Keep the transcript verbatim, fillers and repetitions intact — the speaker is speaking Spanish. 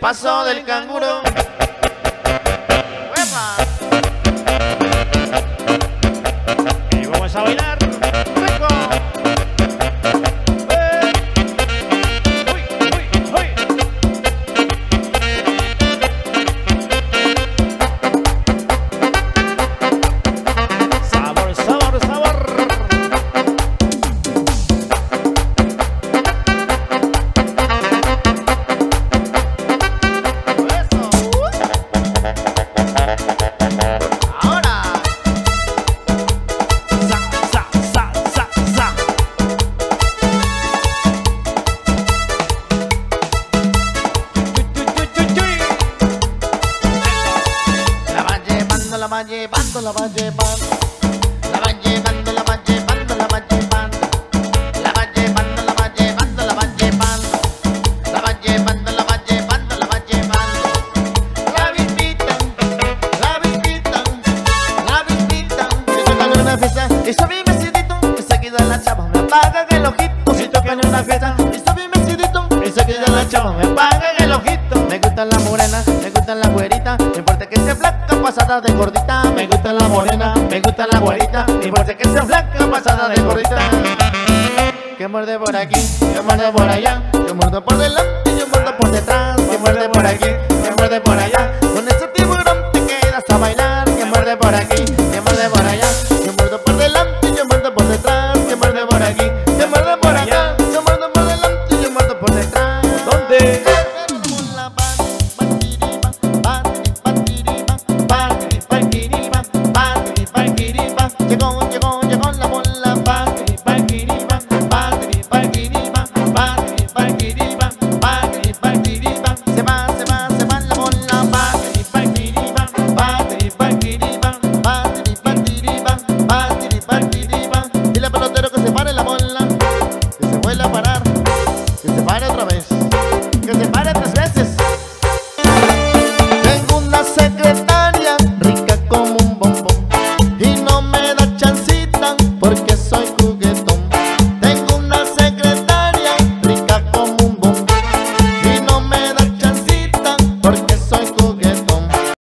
paso del canguro. ¡Uepa! Y vamos a bailar. ¡Rico! ¡Eh! ¡Uy, uy, uy! Sabor, sabor, sabor. ¡Eso! ¡Ahora! Sa, sa, sa, sa, sa. Chuy, chuy, chuy, chuy, chuy. La va llevando, la va llevando, la va llevando. La va llevando, la va llevando, la va llevando. La va llevando, la va llevando, la va llevando. La va llevando, la va llevando, la va llevando. La visita, la visita, la visita. Si tocan en una fiesta y está bien vestidito, enseguida la chava me apagan el ojito. Si tocan en una fiesta y está bien vestidito, enseguida la chava me apagan el ojito. Me gusta la morena, me gusta la güerita, no importa que sea flaca, pasada de gordita. Me gusta la morena, me gusta la güerita, no importa que sea flaca, pasada de gordita. Que muerde por aquí, que muerde por allá, que muerde por delante, que muerde por detrás, que muerde por aquí, que muerde por allá.